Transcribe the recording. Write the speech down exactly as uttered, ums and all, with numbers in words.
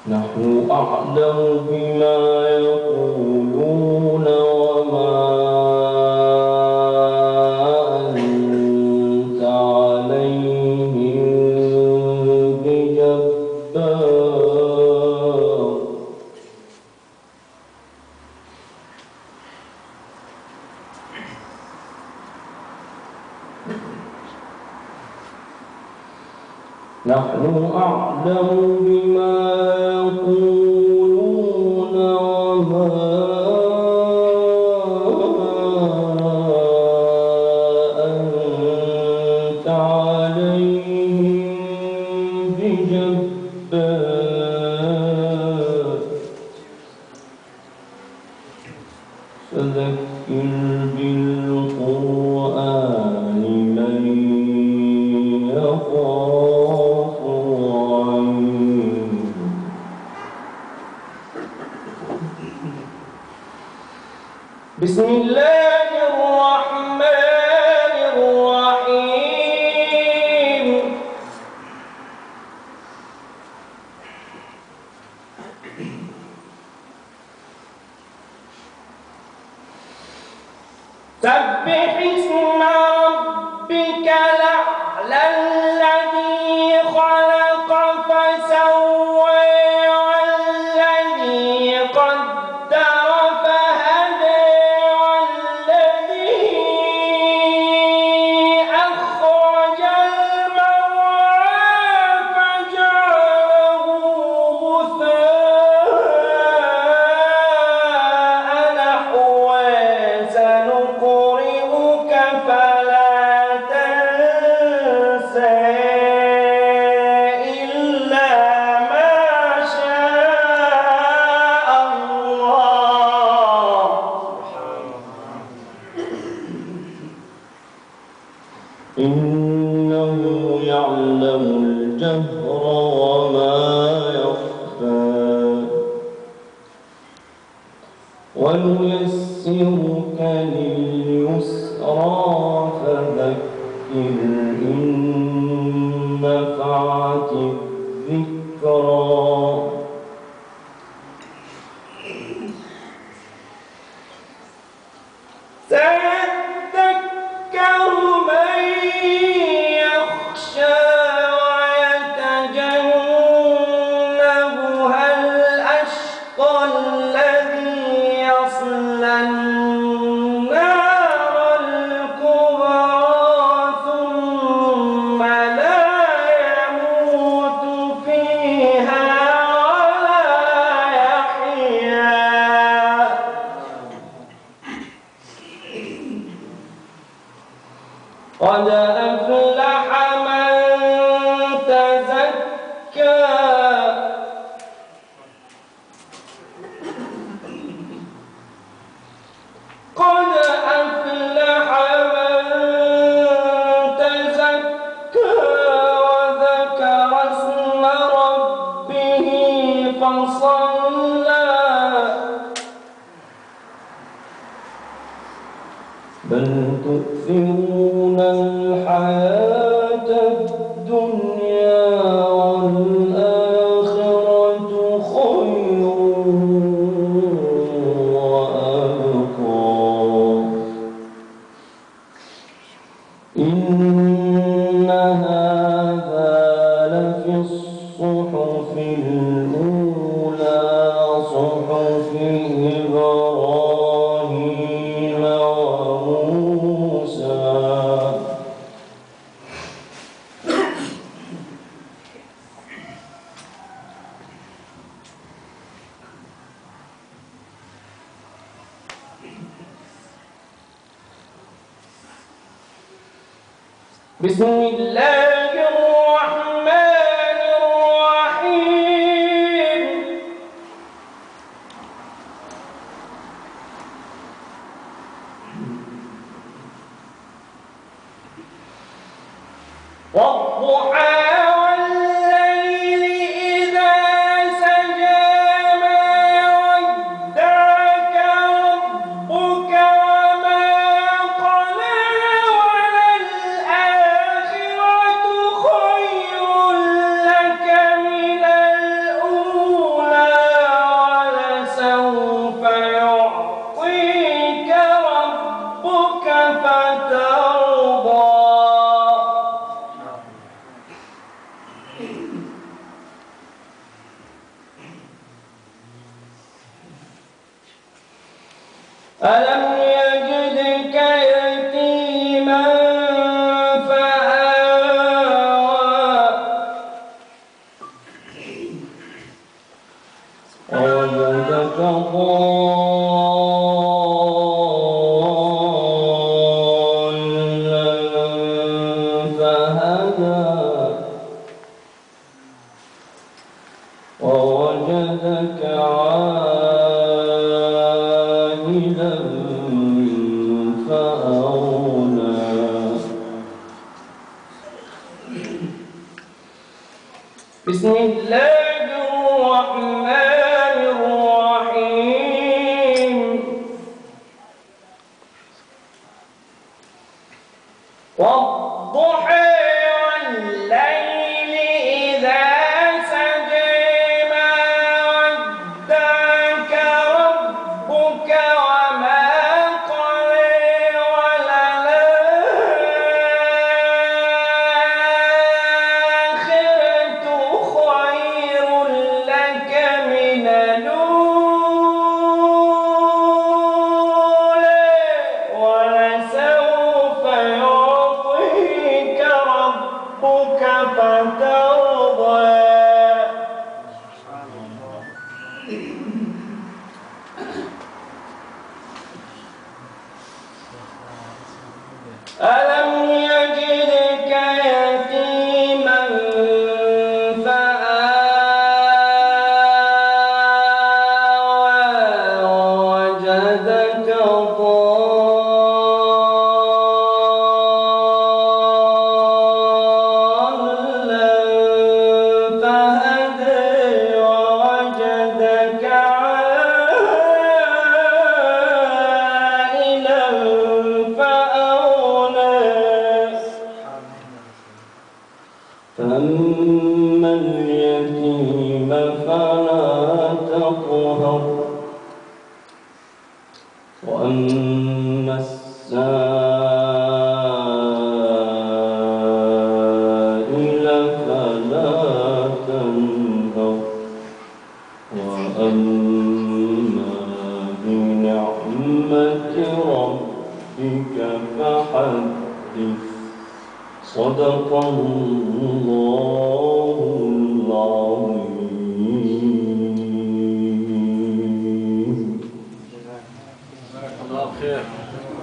نحن أعلم بما يقولون وما أنت عليهم بجبار. نحن أعلم بما يقولون وما أنت عليهم بجبار. فذكر بالقرآن من يخاف وعيد. بسم الله الرحمن الرحيم. سبح اسم ربك الأعلى الذي خلق فسوى والذي قدر فهدى والذي أخرج المرعى فجعله غثاء نحوا. سنقرئك فلا تنسى إلا ما شاء الله. إنه يعلم الجهر وما يخفى. ونيسرك لليسرى فذكر إن نفعت الذكرى. سيذكر من يخشى ويتجنبها الأشقى الذي يصلى النار الكبرى ثم لا يموت فيها ولا يحيا. قد أفلح من تزكى. قد أفلح من تزكى وذكر اسم ربه فصلى. بل تؤثرون الحياة الدنيا والآخرة خير وأبقى. إن هذا لفي الصحف الأولى صحف إبراهيم وموسى. بسم الله الرحمن الرحيم. والضحى والليل إذا سجى ما ودعك ربك وما قلى. وللآخرة خير لك من الأولى. ألم يجدك يتيما فآوى ووجدك ضالا فهدى ووجدك عائلا فأغنى بسم الله الرحمن الرحيم والضحى والليل إذا سجى ما ودعك ربك وما قلى وللآخرة خير لك من الأولى ولسوف يعطيك ربك فترضى ألم يجدك يتيما فآوى ووجدك ضالا فهدى ووجدك عائلا فأغنى فأما اليتيم فلا تقهر وأما السائل فلا تنهر وأما بنعمة ربك فحدث صدق الله العظيم. جزاك الله خير.